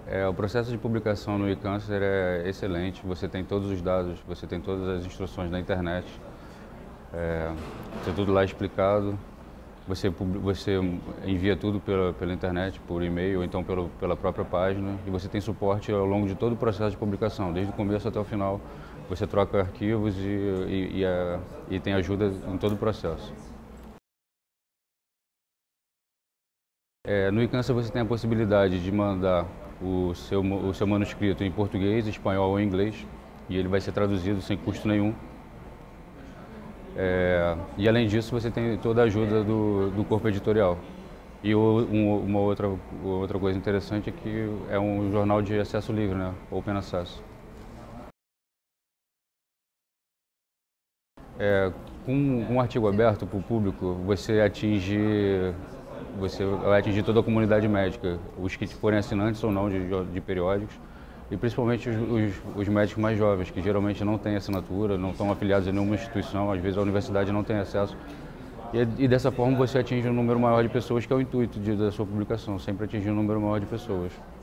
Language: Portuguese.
O processo de publicação no eCâncer é excelente, você tem todos os dados, você tem todas as instruções na internet, tem tudo lá explicado, você envia tudo pela internet, por e-mail ou então pela própria página, e você tem suporte ao longo de todo o processo de publicação, desde o começo até o final. Você troca arquivos e tem ajuda em todo o processo. No eCâncer você tem a possibilidade de mandar o seu manuscrito em português, espanhol ou inglês, e ele vai ser traduzido sem custo nenhum. E além disso você tem toda a ajuda do corpo editorial. E uma outra coisa interessante é que é um jornal de acesso livre, né? Open Access. Com um artigo aberto para o público, você vai atingir toda a comunidade médica, os que forem assinantes ou não de periódicos, e principalmente os médicos mais jovens, que geralmente não têm assinatura, não estão afiliados a nenhuma instituição, às vezes a universidade não tem acesso. E dessa forma você atinge um número maior de pessoas, que é o intuito da sua publicação, sempre atingir um número maior de pessoas.